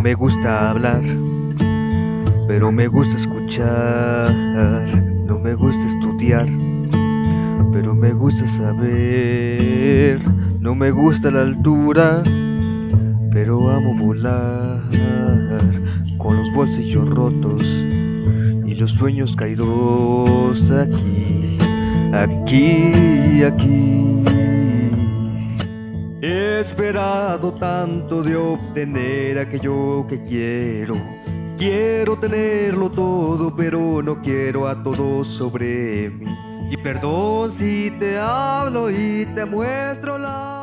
me gusta hablar, pero me gusta escuchar. No me gusta estudiar, pero me gusta saber. No me gusta la altura, pero amo volar. Con los bolsillos rotos y los sueños caídos aquí, aquí, aquí. He esperado tanto de obtener aquello que quiero. Quiero tenerlo todo, pero no quiero a todos sobre mí. Y perdón si te hablo y te muestro la